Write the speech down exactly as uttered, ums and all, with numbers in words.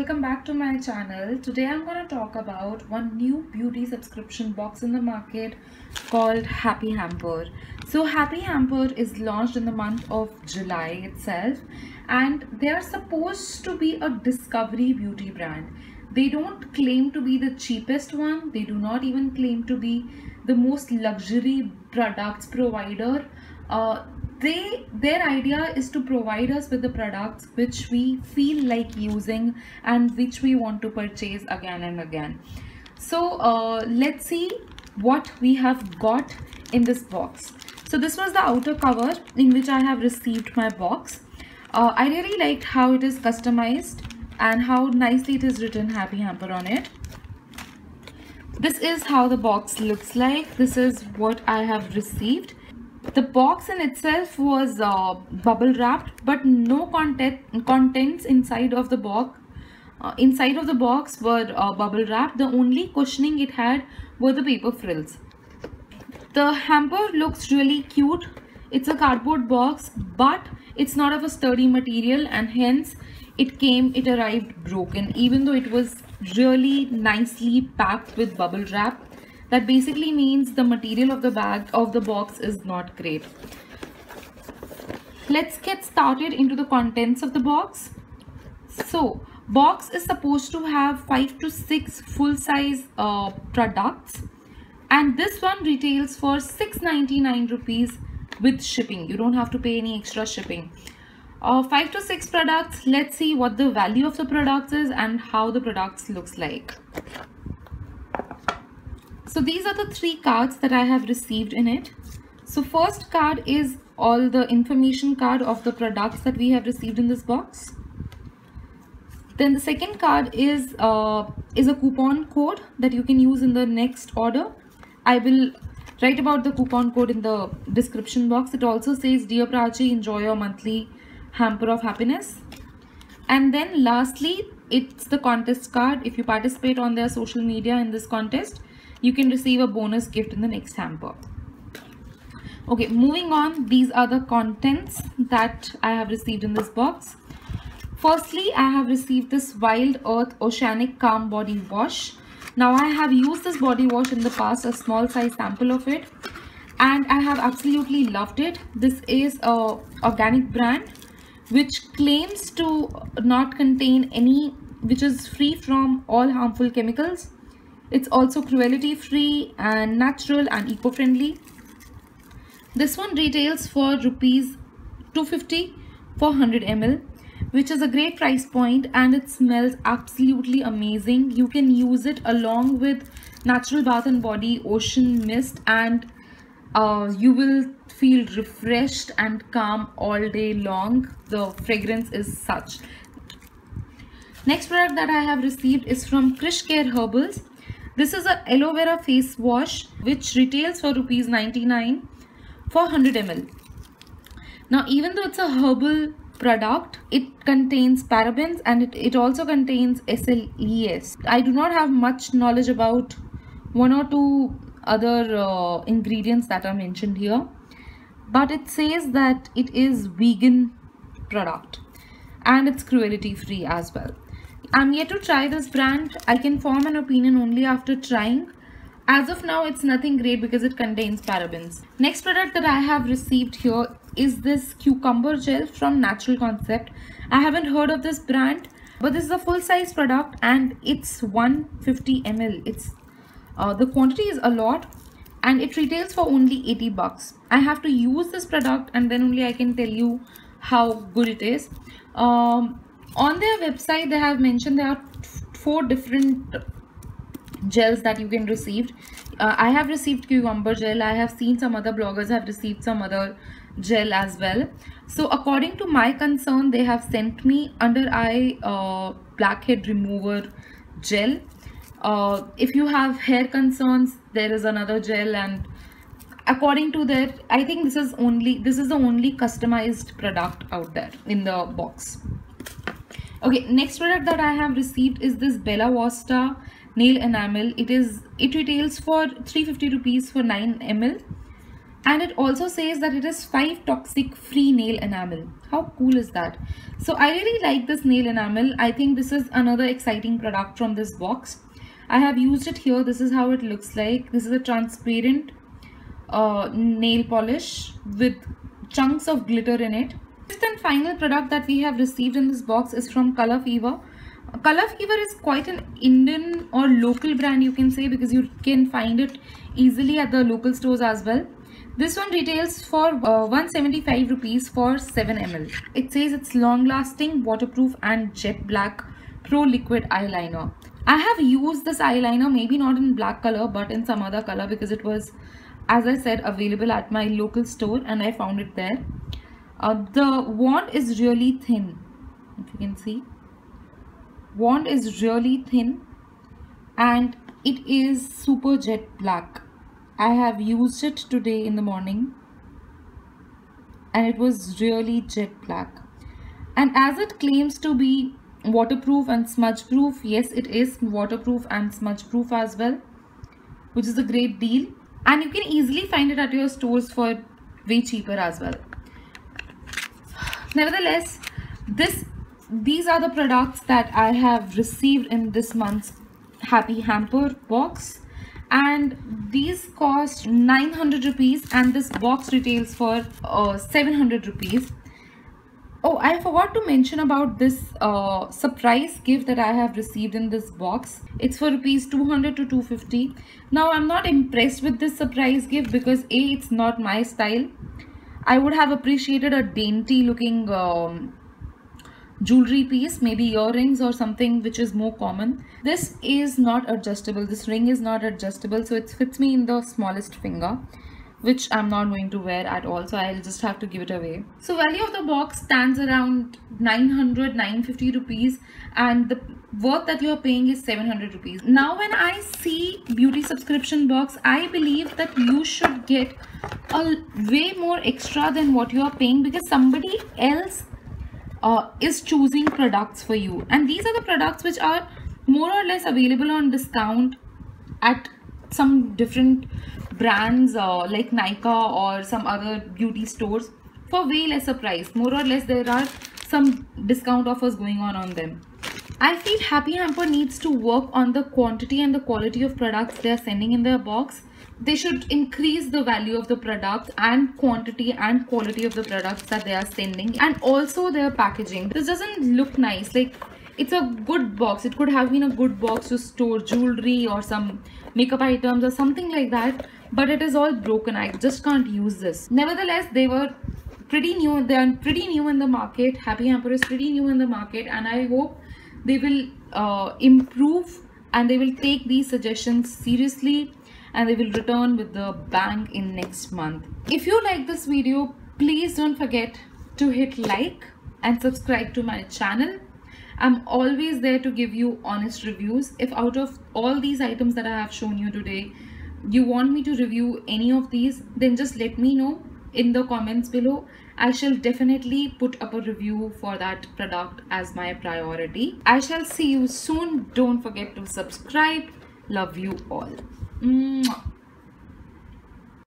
welcome back to my channel. Today I'm going to talk about one new beauty subscription box in the market called Happy Hamper. So Happy Hamper is launched in the month of July itself, and they are supposed to be a discovery beauty brand. They don't claim to be the cheapest one. They do not even claim to be the most luxury products provider. Uh, they their idea is to provide us with the products which we feel like using and which we want to purchase again and again. So uh, let's see what we have got in this box. So this was the outer cover in which I have received my box. uh, I really liked how it is customized and how nicely it is written Happy Hamper on it. This is how the box looks like. This is what I have received. The box in itself was uh, bubble wrapped, but no content contents inside of the box. Uh, inside of the box were uh, bubble wrapped. The only cushioning it had were the paper frills. The hamper looks really cute. It's a cardboard box, but it's not of a sturdy material, and hence it came, it arrived broken, even though it was really nicely packed with bubble wrap. That basically means the material of the bag of the box is not great. Let's get started into the contents of the box. So box is supposed to have five to six full-size uh, products, and this one retails for six ninety-nine rupees with shipping. You don't have to pay any extra shipping. Uh, five to six products. Let's see what the value of the products is and how the products looks like. So these are the three cards that I have received in it. So first card is all the information card of the products that we have received in this box. Then the second card is uh, is a coupon code that you can use in the next order. I will write about the coupon code in the description box. It also says, "Dear Prachi, enjoy your monthly hamper of happiness." And then lastly, it's the contest card. If you participate on their social media in this contest, you can receive a bonus gift in the next hamper. Okay, moving on, these are the contents that I have received in this box. Firstly, I have received this Wild Earth Oceanic Calm Body Wash. Now I have used this body wash in the past, a small size sample of it, and I have absolutely loved it. This is a organic brand which claims to not contain any, which is free from all harmful chemicals. It's also cruelty free and natural and eco-friendly. This one retails for rupees two fifty for one hundred milliliters, which is a great price point, and it smells absolutely amazing. You can use it along with natural bath and body ocean mist, and uh, you will feel refreshed and calm all day long. The fragrance is such. Next product that I have received is from Krish Care Herbals. This is a aloe vera face wash which retails for rupees ninety-nine for one hundred milliliters. Now, even though it's a herbal product, it contains parabens and it, it also contains S L E S. I do not have much knowledge about one or two other uh, ingredients that are mentioned here, but it says that it is vegan product and it's cruelty free as well. I'm yet to try this brand. I can form an opinion only after trying. As of now, it's nothing great because it contains parabens. Next product that I have received here is this cucumber gel from Natural Concept. I haven't heard of this brand, but this is a full size product and it's one hundred fifty milliliters. It's uh, the quantity is a lot and it retails for only eighty bucks. I have to use this product and then only I can tell you how good it is. Um, On their website, they have mentioned there are four different gels that you can receive. Uh, I have received cucumber gel. I have seen some other bloggers have received some other gel as well. So according to my concern, they have sent me under eye uh, blackhead remover gel. Uh, if you have hair concerns, there is another gel, and according to that, I think this is only this is the only customized product out there in the box. Okay, next product that I have received is this Bella Vista nail enamel. It is it retails for three hundred fifty rupees for nine milliliters. And it also says that it is five toxic free nail enamel. How cool is that? So I really like this nail enamel. I think this is another exciting product from this box. I have used it here. This is how it looks like. This is a transparent uh, nail polish with chunks of glitter in it. Fifth and final product that we have received in this box is from Color Fever. Color Fever is quite an Indian or local brand, you can say, because you can find it easily at the local stores as well. This one retails for uh, one hundred seventy-five rupees for seven milliliters. It says it's long lasting, waterproof and jet black pro liquid eyeliner. I have used this eyeliner, maybe not in black color but in some other color, because it was, as I said, available at my local store and I found it there. Uh, the wand is really thin, if you can see. Wand is really thin and it is super jet black. I have used it today in the morning and it was really jet black. And as it claims to be waterproof and smudge proof, yes, it is waterproof and smudge proof as well, which is a great deal. And you can easily find it at your stores for way cheaper as well. Nevertheless, this these are the products that I have received in this month's Happy Hamper box, and these cost nine hundred rupees and this box retails for uh, seven hundred rupees. Oh, I forgot to mention about this uh, surprise gift that I have received in this box. It's for rupees two hundred to two hundred fifty. Now I'm not impressed with this surprise gift because A, it's not my style. I would have appreciated a dainty looking um, jewelry piece, maybe earrings or something which is more common. This is not adjustable. This ring is not adjustable, so it fits me in the smallest finger, which I'm not going to wear at all, so I'll just have to give it away. So value of the box stands around nine hundred, nine hundred fifty rupees and the worth that you're paying is seven hundred rupees. Now when I see beauty subscription box, I believe that you should get a way more extra than what you are paying, because somebody else uh, is choosing products for you, and these are the products which are more or less available on discount at some different brands uh, like Nykaa or some other beauty stores for way lesser price. More or less there are some discount offers going on on them. I feel Happy Hamper needs to work on the quantity and the quality of products they are sending in their box. They should increase the value of the product and quantity and quality of the products that they are sending, and also their packaging. This doesn't look nice. Like, it's a good box. It could have been a good box to store jewelry or some makeup items or something like that, but it is all broken. I just can't use this. Nevertheless, they were pretty new. They are pretty new in the market. Happy Hamper is pretty new in the market, and I hope they will uh, improve and they will take these suggestions seriously and they will return with the bang in next month. If you like this video, please don't forget to hit like and subscribe to my channel. I'm always there to give you honest reviews. If out of all these items that I have shown you today, you want me to review any of these, then just let me know in the comments below. I shall definitely put up a review for that product as my priority. I shall see you soon. Don't forget to subscribe. Love you all. Mwah.